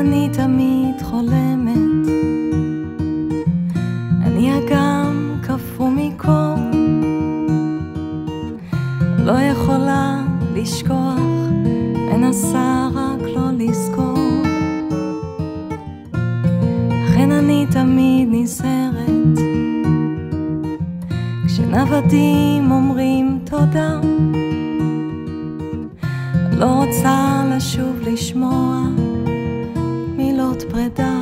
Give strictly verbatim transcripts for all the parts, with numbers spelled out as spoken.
אני תמיד חולמת, אני אגם קפוא מקור, לא יכולה לשכוח, מנסה רק לא לזכור. לכן אני תמיד נזהרת, כשנוודים אומרים תודה, לא רוצה לשוב לשמוע מילות פרידה.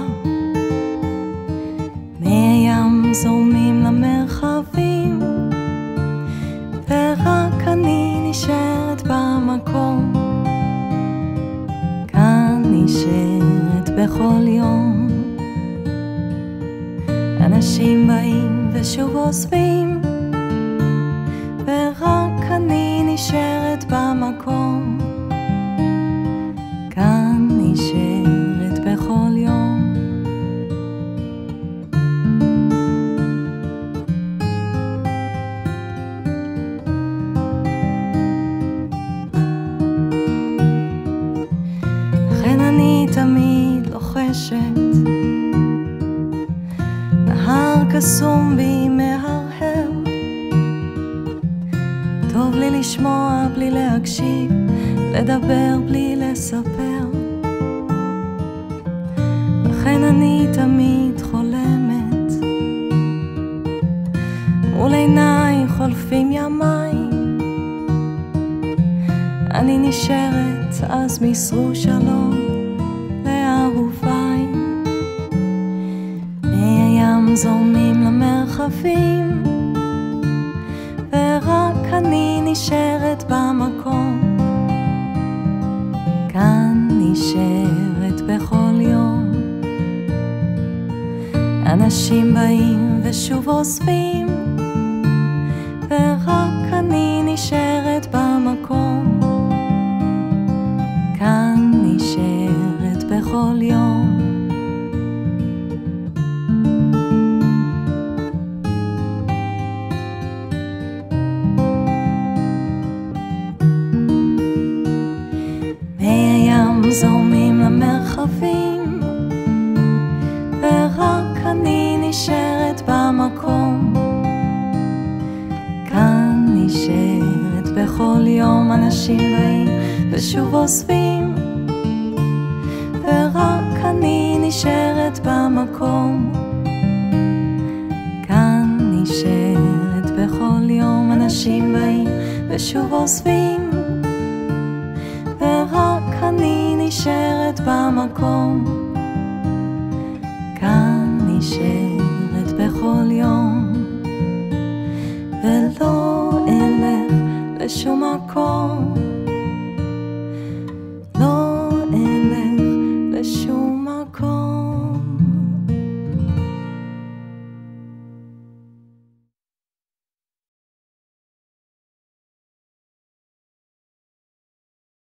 מי הים זורמים למרחבים, ורק אני נשארת במקום, כאן נשארת בכל יום. אנשים באים ושוב עוזבים, ורק אני נשארת במקום, כאן נשארת בכל יום. לכן אני תמיד לוחשת, נהר קסום בי מהרהר, טוב לי לשמוע בלי להקשיב, לדבר בלי לספר. לכן אני תמיד חולמת, מול עיניי חולפים ימיי, אני נשארת אז מסרו שלום לאהוביי. מי הים זורמים למרחבים, ורק אני נשארת במקום, כאן נשארת בכל יום. אנשים באים ושוב עוזבים, ורק אני נשארת במקום, כאן נשארת בכל יום. זורמים למרחבים, ורק אני נשארת במקום, כאן נשארת בכל יום. אנשים באים ושוב עוזבים, ורק אני נשארת במקום, כאן נשארת בכל יום. אנשים באים ושוב עוזבים, ורק אני נשארת במקום, כאן נשארת בכל יום. ולא אלך לשום מקום,